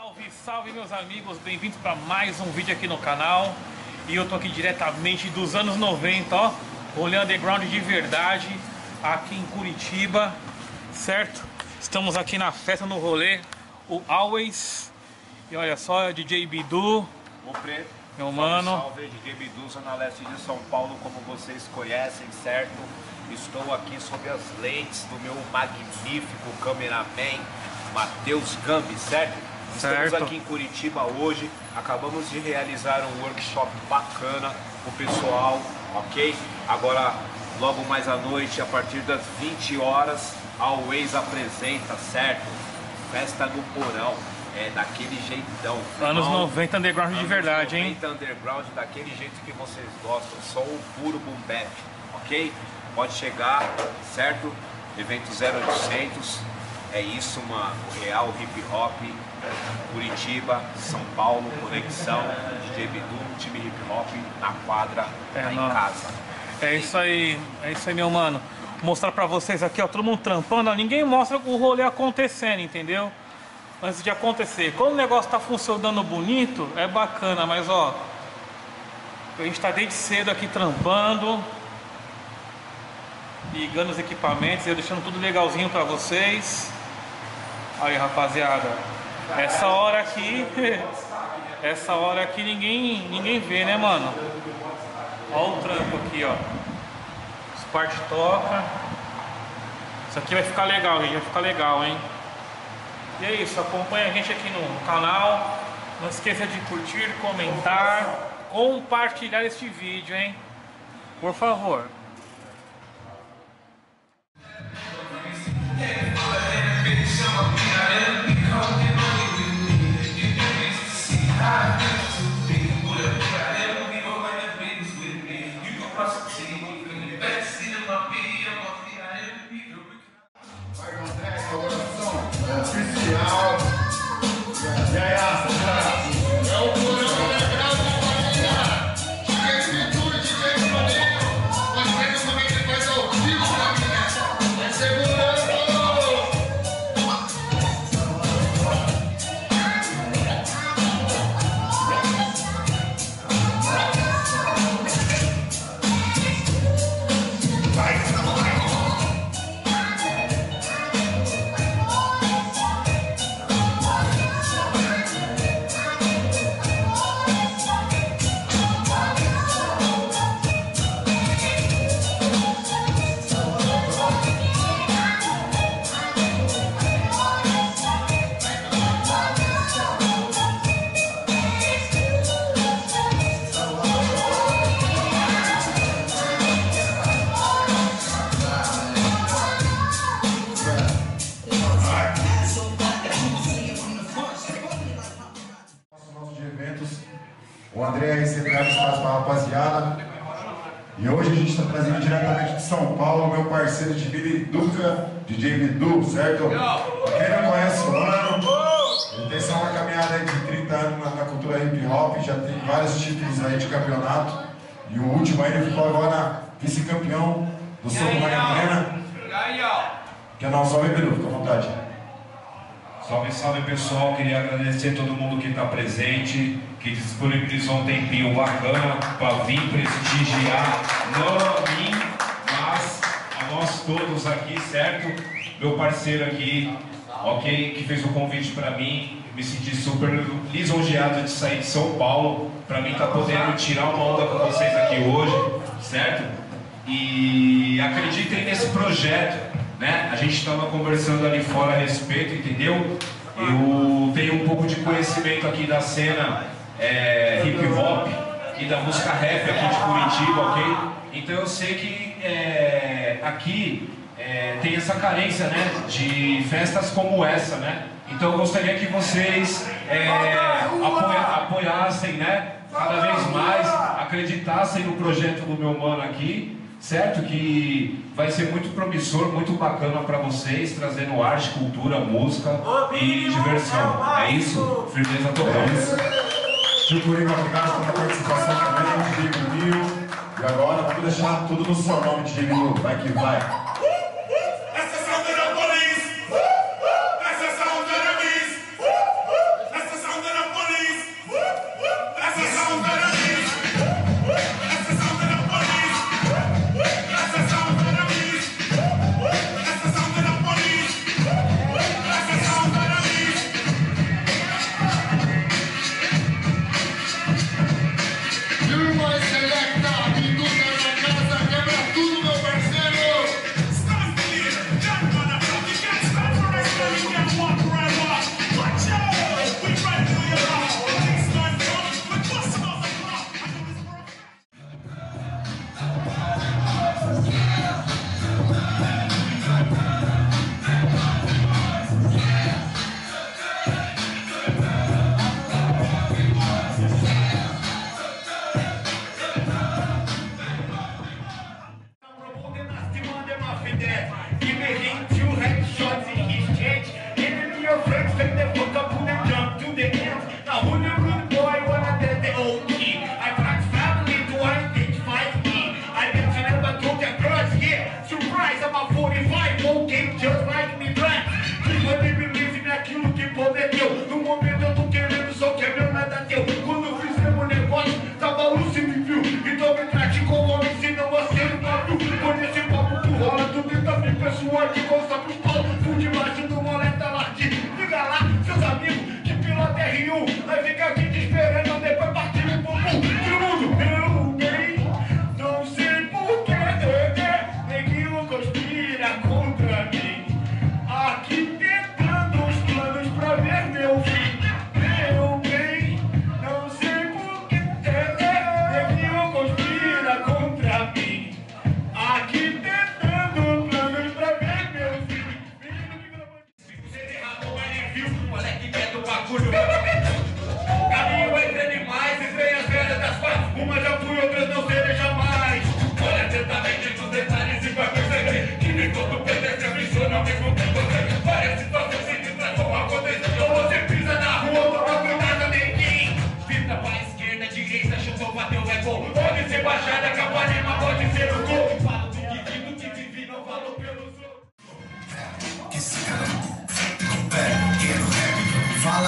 Salve, salve meus amigos, bem-vindos para mais um vídeo aqui no canal. E eu tô aqui diretamente dos anos 90, ó, rolê underground de verdade, aqui em Curitiba, certo? Estamos aqui na festa no rolê, o Always. E olha só, DJ Bidu, O preto, meu mano. salve, DJ Bidu, Zona Leste de São Paulo, como vocês conhecem, certo? Estou aqui sob as lentes do meu magnífico cameraman, Matheus Gambi, certo? Estamos Certo. aqui em Curitiba hoje, acabamos de realizar um workshop bacana com o pessoal, ok? Agora, logo mais à noite, a partir das 20 horas, a Always apresenta, certo? Festa no Porão, é daquele jeitão. Anos irmão. 90 underground de Anos verdade, hein? 90 underground, daquele jeito que vocês gostam, só o puro boom bap, ok? Pode chegar, certo? Evento 0800, é isso, mano. Real hip hop, Curitiba, São Paulo, conexão, DJ Bidu, time hip hop na quadra, tá em não. casa. É isso aí, meu mano. Vou mostrar pra vocês aqui, ó, todo mundo trampando, ó, ninguém mostra o rolê acontecendo, entendeu? Antes de acontecer. Quando o negócio tá funcionando bonito, é bacana, mas ó, a gente tá desde cedo aqui trampando, ligando os equipamentos, eu deixando tudo legalzinho pra vocês. Aí, rapaziada, essa hora aqui ninguém vê, né, mano? Ó o trampo aqui, ó. Os partes toca. Isso aqui vai ficar legal, gente, vai ficar legal, hein? E é isso, acompanha a gente aqui no canal. Não esqueça de curtir, comentar, compartilhar este vídeo, hein? Por favor. Oficial. E aí, Asa? É o Porão Underground, rapaziada. DJ Bidu, DJ Flamengo. Nós temos também depois ao vivo, família. É segurando. O André recebeu espaço para a rapaziada. E hoje a gente está trazendo diretamente de São Paulo o meu parceiro de vida e Duca, DJ Bidu, certo? Pra quem não conhece o mano, ele tem só uma caminhada aí de 30 anos na cultura hip hop, já tem vários títulos aí de campeonato. E o último aí ele ficou agora vice-campeão do Soco Maria Morena. Que é nosso salve, Bidu, fica à vontade. Salve, salve pessoal, queria agradecer a todo mundo que está presente, que disponibilizou um tempinho bacana para vir prestigiar, não a mim, mas a nós todos aqui, certo? Meu parceiro aqui, ok, que fez o convite para mim, me senti super lisonjeado de sair de São Paulo, para mim tá podendo tirar uma onda com vocês aqui hoje, certo? E acreditem nesse projeto. Né? A gente estava conversando ali fora a respeito, entendeu? Eu tenho um pouco de conhecimento aqui da cena hip hop e da música rap aqui de Curitiba, ok? Então eu sei que aqui tem essa carência, né? De festas como essa, né? Então eu gostaria que vocês apoiassem, né? Cada vez mais, acreditassem no projeto do meu mano aqui. Certo? Que vai ser muito promissor, muito bacana para vocês, trazendo arte, cultura, música e diversão. É isso? Firmeza total. Tio Curiga, obrigado pela participação também, DJ Bidu. E agora, vamos deixar tudo no seu nome, DJ Bidu. Vai que vai. Essa sound of the police. Essa sound of the beast. Essa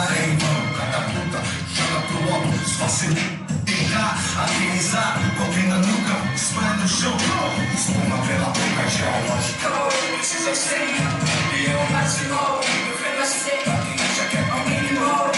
bora aí, vamos. Catapulta, joga pro alto, facilitar, amenizar, golpe na nuca, espalha no chão, espuma pela boca, geológica. Precisa ser campeão nacional, eu venho a ser, quem acha que é alguém igual,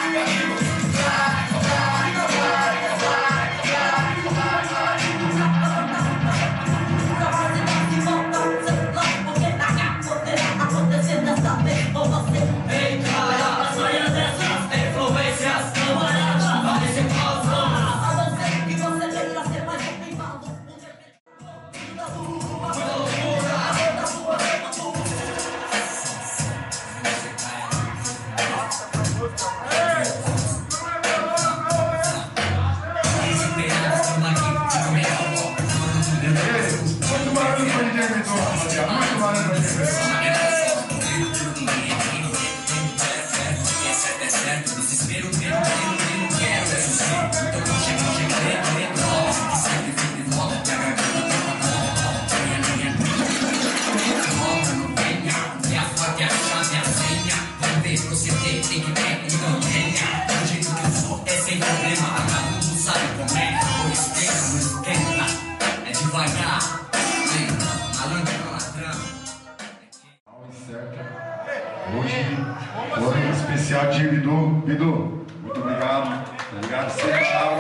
Hoje, especial de Bidu. Bidu, muito obrigado. Obrigado, você tchau.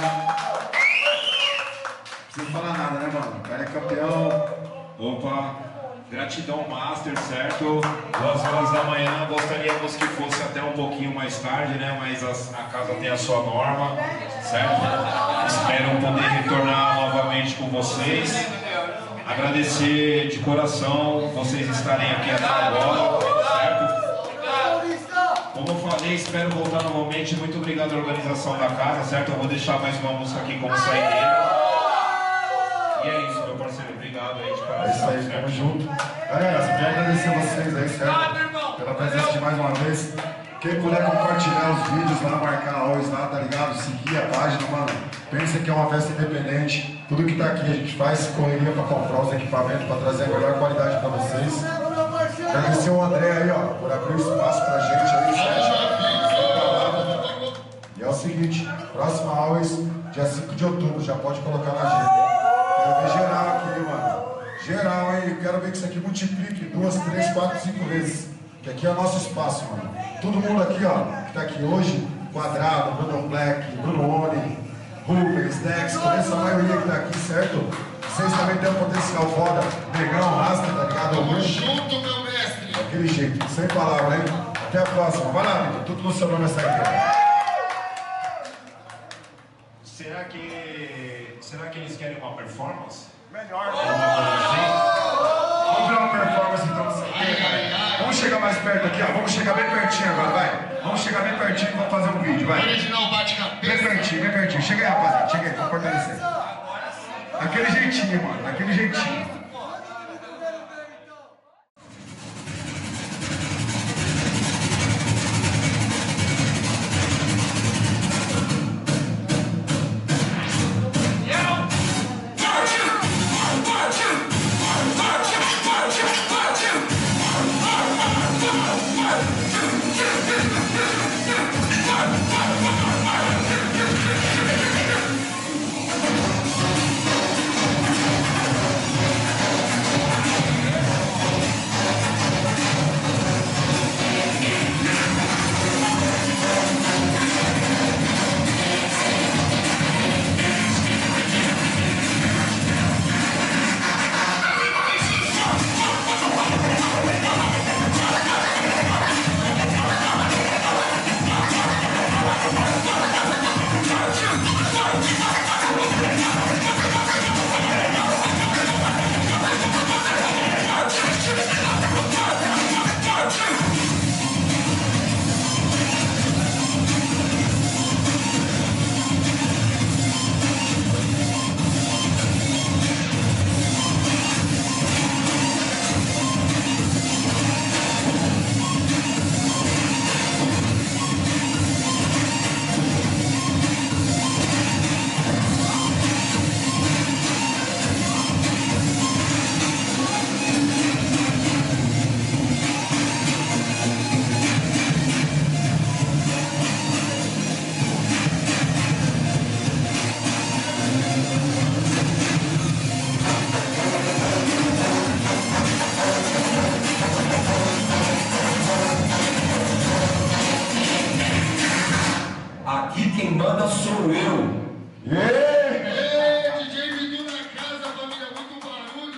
Não precisa falar nada, né, mano? O cara é campeão. Opa, gratidão, Master, certo? 2h da manhã, gostaríamos que fosse até um pouquinho mais tarde, né? Mas a casa tem a sua norma, certo? Espero poder retornar novamente com vocês. Agradecer de coração vocês estarem aqui até agora, certo? Como eu falei, espero voltar novamente. Muito obrigado à organização da casa, certo? Eu vou deixar mais uma música aqui como saideira. E é isso, meu parceiro. Obrigado aí de coração. É isso aí, tamo junto. Galera, só quero agradecer vocês aí, certo? Pela presença de mais uma vez. Quem puder compartilhar os vídeos lá, marcar always lá, tá ligado? Seguir a página, mano. Pensa que é uma festa independente. Tudo que tá aqui a gente faz correria pra comprar os equipamentos, pra trazer a melhor qualidade pra vocês. Agradecer o André aí, ó, por abrir espaço pra gente aí, certo? E é o seguinte, próxima always, dia 5 de outubro, já pode colocar na agenda. Quero ver geral aqui, mano. Geral, hein? Quero ver que isso aqui multiplique 2, 3, 4, 5 vezes. Que aqui é o nosso espaço, mano. Todo mundo aqui, ó, que tá aqui hoje, Quadrado, Bruno Black, Bruno Oni, Rubens, Dex, conheço a maioria que tá aqui, certo? Vocês também têm um potencial foda, Negão, Rasta, tá ligado? Tamo junto, meu mestre. Daquele jeito, sem palavras, hein? Até a próxima. Vai lá, amigo. Tudo no seu nome essa aqui. Será que eles querem uma performance? Melhor. Vamos ver uma performance então dessa aqui, cara. Vamos chegar mais perto aqui, ó. Vamos chegar bem pertinho agora, vai. Vamos chegar bem pertinho e vamos fazer um vídeo, vai. Original bate-cabeça. Bem pertinho, bem pertinho. Chega aí, rapaziada. Chega aí, pra fortalecer. Daquele jeitinho, mano. Daquele jeitinho. quem manda sou eu. DJ Bidu na casa, família, muito barulho.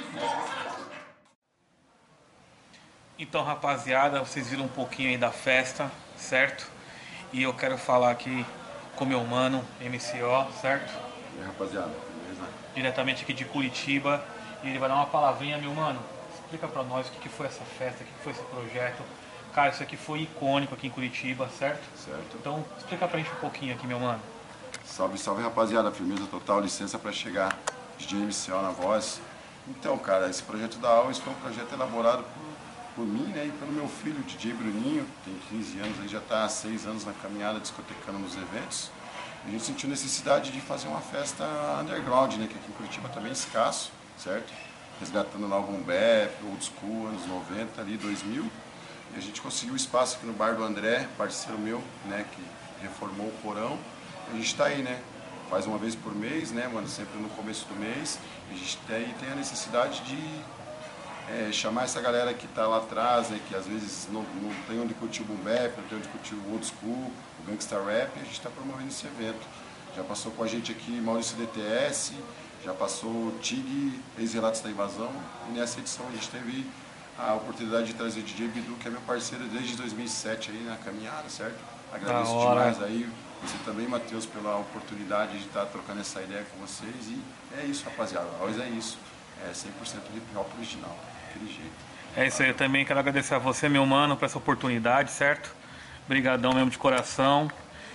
Então, rapaziada, vocês viram um pouquinho aí da festa, certo? E eu quero falar aqui com meu mano, MCO, certo? E aí, rapaziada, beleza? Diretamente aqui de Curitiba. E ele vai dar uma palavrinha, meu mano. Explica pra nós o que foi essa festa, o que foi esse projeto. Cara, isso aqui foi icônico aqui em Curitiba, certo? Certo. Então, explica pra gente um pouquinho aqui, meu mano. Salve, salve, rapaziada. Firmeza total, licença pra chegar. DJ MCO na voz. Então, cara, esse projeto da Always foi um projeto elaborado por mim, né, e pelo meu filho, DJ Bruninho. Tem 15 anos, aí já tá há 6 anos na caminhada, discotecando nos eventos. A gente sentiu necessidade de fazer uma festa underground, né, que aqui em Curitiba tá bem escasso, certo? Resgatando lá o boom bap, old school, anos 90, ali, 2000. E a gente conseguiu espaço aqui no bar do André, parceiro meu, né, que reformou o porão. A gente tá aí, né, faz uma vez por mês, né, mano, sempre no começo do mês. A gente tem a necessidade de chamar essa galera que tá lá atrás, né, que às vezes não tem onde curtir o boom bap, não tem onde curtir o old school, o gangsta rap, e a gente tá promovendo esse evento. Já passou com a gente aqui Maurício DTS, já passou o Tig, ex-relatos da invasão, e nessa edição a gente teve a oportunidade de trazer o DJ Bidu, que é meu parceiro desde 2007 aí na caminhada, certo? Agradeço demais aí, você também, Matheus, pela oportunidade de estar trocando essa ideia com vocês. E é isso, rapaziada, hoje é isso, é 100% hip hop original, daquele jeito. É isso aí, eu também quero agradecer a você, meu mano, por essa oportunidade, certo? Obrigadão mesmo de coração.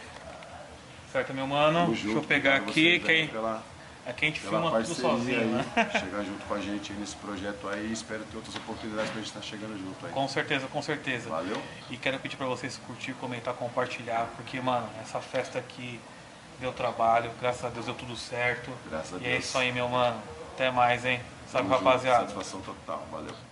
Certo, meu mano? Tamo Deixa eu junto, pegar obrigado aqui, vocês aí que pela aqui a gente pela filma tudo parceria sozinho, aí, né? chegar junto com a gente aí nesse projeto aí. Espero ter outras oportunidades pra gente estar chegando junto aí. Com certeza, com certeza. Valeu? E quero pedir pra vocês curtir, comentar, compartilhar, porque, mano, essa festa aqui deu trabalho, graças a Deus deu tudo certo. Graças a E é Deus. isso aí, meu mano. Até mais, hein? Salve, Tamo junto, rapaziada. satisfação total, valeu.